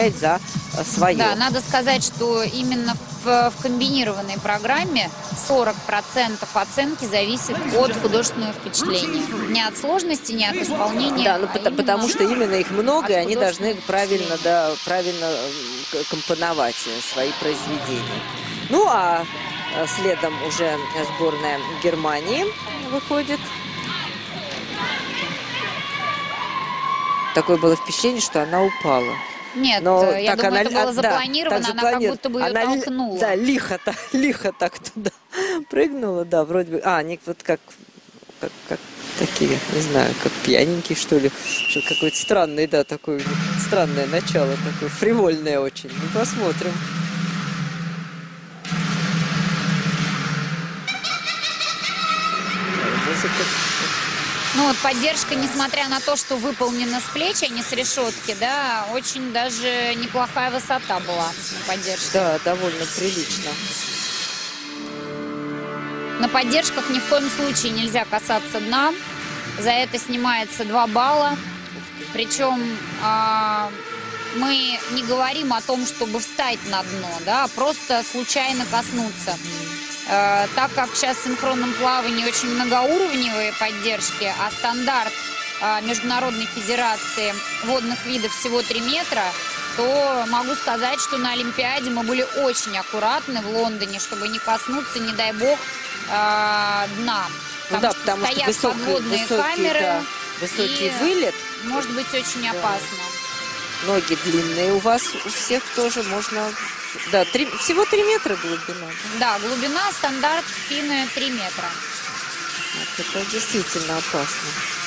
за свое. Да, надо сказать, что именно в комбинированной программе 40% оценки зависит от художественного впечатления. Не от сложности, не от исполнения. Да, ну, потому что именно их много, и они должны правильно, да, правильно компоновать свои произведения. Ну, а следом уже сборная Германии выходит. Такое было впечатление, что она упала. Нет, но я думаю, это было запланировано, да, она как будто бы ее толкнула. Да, лихо так туда прыгнула, да, вроде бы. Они вот как такие, не знаю, как пьяненькие, что ли. Какое-то странное, да, такое странное начало, такое фривольное очень. Ну, посмотрим. Музыка. Ну вот поддержка, несмотря на то, что выполнена с плеч, а не с решетки, да, очень даже неплохая высота была на поддержке. Да, довольно прилично. На поддержках ни в коем случае нельзя касаться дна. За это снимается 2 балла. Причем мы не говорим о том, чтобы встать на дно, да, а просто случайно коснуться. Так как сейчас в синхронном плавании очень многоуровневые поддержки, а стандарт Международной Федерации водных видов всего 3 метра, то могу сказать, что на Олимпиаде мы были очень аккуратны в Лондоне, чтобы не коснуться, не дай бог, дна. Ну да, потому что подводные камеры, да, высокий вылет. Может быть очень опасно. Ноги длинные у вас, у всех тоже можно... Да, всего 3 метра глубина. Да, глубина стандарт финны 3 метра. Вот это действительно опасно.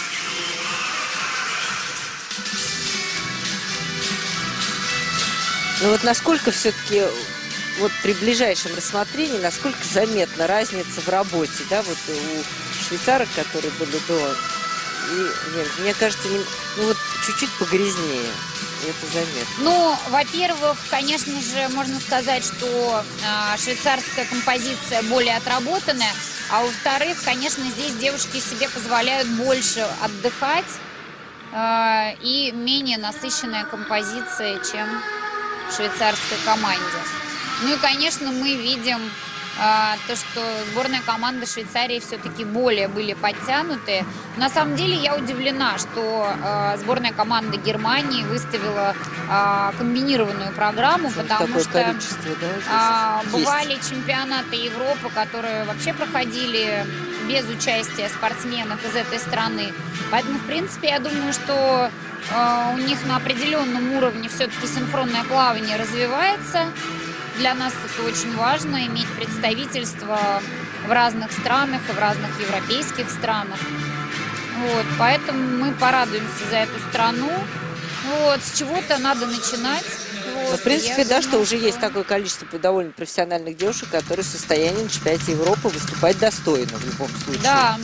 Ну вот насколько все-таки, вот при ближайшем рассмотрении, насколько заметна разница в работе, да, вот у швейцарок, которые были до... И, мне кажется, ну вот чуть-чуть погрязнее. Это заметно. Ну, во-первых, конечно же, можно сказать, что швейцарская композиция более отработанная, а во-вторых, конечно, здесь девушки себе позволяют больше отдыхать и менее насыщенная композиция, чем в швейцарской команде. Ну и, конечно, мы видим то, что сборная команда Швейцарии все-таки более были подтянутые. На самом деле я удивлена, что сборная команда Германии выставила комбинированную программу, потому что бывали чемпионаты Европы, которые вообще проходили без участия спортсменов из этой страны. Поэтому, в принципе, я думаю, что у них на определенном уровне все-таки синхронное плавание развивается. Для нас это очень важно, иметь представительство в разных странах и в разных европейских странах. Вот, поэтому мы порадуемся за эту страну. Вот, с чего-то надо начинать. Вот, в принципе, да, что уже есть такое количество довольно профессиональных девушек, которые в состоянии на чемпионате Европы выступать достойно в любом случае. Да.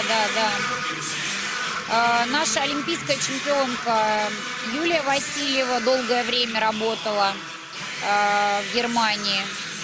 Наша олимпийская чемпионка Юлия Васильева долгое время работала в Германии.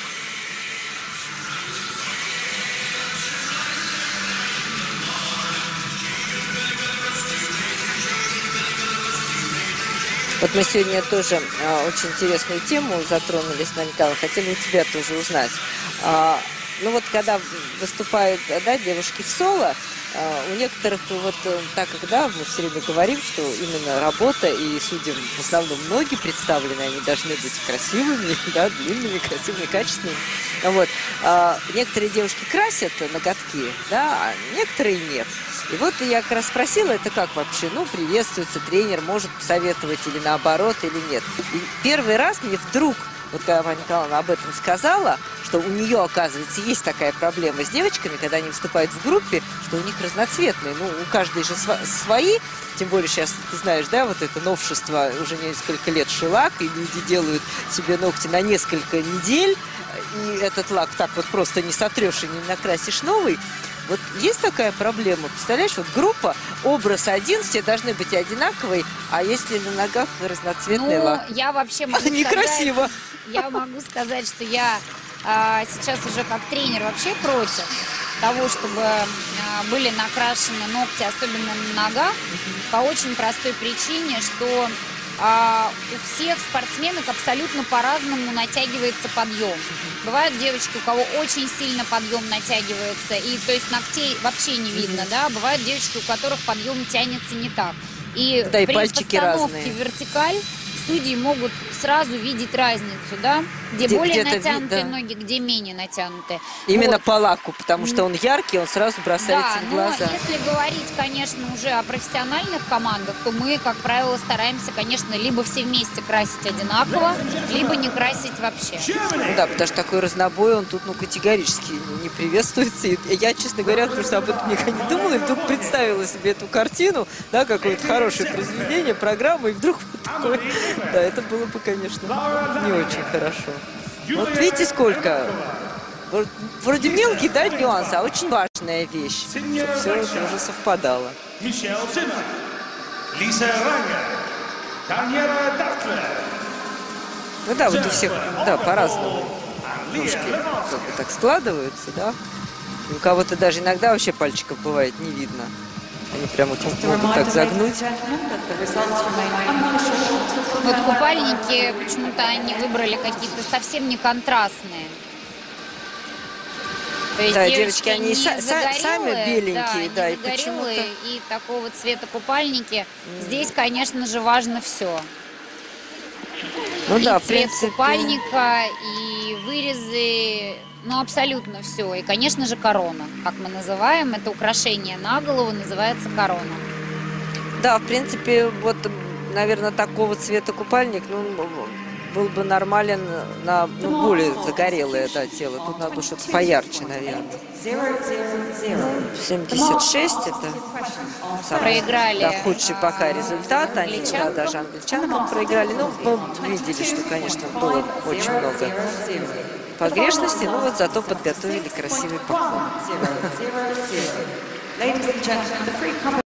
Вот мы сегодня тоже очень интересную тему затронули с Николаем. Хотели у тебя тоже узнать. Ну вот когда выступают, да, девушки в соло, у некоторых вот так как, да, мы все время говорим, что именно работа и судьям в основном ноги представлены, они должны быть красивыми, да, длинными, красивыми, качественными. Вот. Некоторые девушки красят ноготки, да, а некоторые нет. И вот я как раз спросила, это как вообще, ну, приветствуется, тренер может посоветовать или наоборот, или нет. И первый раз мне вдруг, вот когда Ваня Николаевна об этом сказала, что у нее, оказывается, есть такая проблема с девочками, когда они выступают в группе, что у них разноцветные. Ну, у каждой же свои, тем более сейчас, ты знаешь, да, вот это новшество, уже несколько лет шелак, и люди делают себе ногти на несколько недель, и этот лак так вот просто не сотрешь и не накрасишь новый. Вот есть такая проблема, представляешь, вот группа, образ один, все должны быть одинаковые, а если на ногах разноцветный лак? Я вообще могу сказать... Некрасиво. Я могу сказать, что я сейчас уже как тренер вообще против того, чтобы были накрашены ногти, особенно на ногах, по очень простой причине, что у всех спортсменок абсолютно по-разному натягивается подъем. Бывают девочки, у кого очень сильно подъем натягивается, и то есть ногтей вообще не видно, да. Бывают девочки, у которых подъем тянется не так. И Да, и при пальчики постановке разные. в вертикаль судьи могут сразу видеть разницу, да, где более натянутые да. ноги, где менее натянутые. Именно Вот. по лаку, потому что он яркий, он сразу бросается Да, в но глаза. если говорить, конечно, уже о профессиональных командах, то мы, как правило, стараемся, конечно, либо все вместе красить одинаково, либо не красить вообще. Ну да, потому что такой разнобой, он тут, ну, категорически не приветствуется. И я, честно говоря, потому что об этом никогда не думала, и вдруг представила себе эту картину, да, какое-то хорошее произведение, программу, и вдруг вот такое. Да, это было бы, конечно, не очень хорошо. Вот видите, сколько... Вроде мелкий, да, нюанс, а очень важная вещь, чтобы все это уже совпадало. Мишель Зиммер, Лиса Рангер, Даниэла Дартлер. Ну да, вот у всех, да, по-разному ножки как бы так складываются, да. И у кого-то даже иногда вообще пальчиков бывает не видно. Они прям вот могут так загнуть. Вот купальники, почему-то они выбрали какие-то совсем не контрастные. То есть Да, девочки девочки, они не сами загорелые, беленькие, да, не и почему-то... загорелые, и такого цвета купальники. Здесь, конечно же, важно все. Ну И да, в цвет принципе... купальника, и вырезы, ну абсолютно все. И, конечно же, корона, как мы называем, это украшение на голову, называется корона. Да, в принципе, вот, наверное, такого цвета купальник, ну, был бы нормален на более загорелое, да, тело. Тут надо что-то поярче, наверное. 76 это самый, Проиграли, да, худший пока результат. Они, да, даже англичанкам проиграли. Ну, мы видели, что, конечно, было очень много погрешностей, но вот зато подготовили красивый поклон.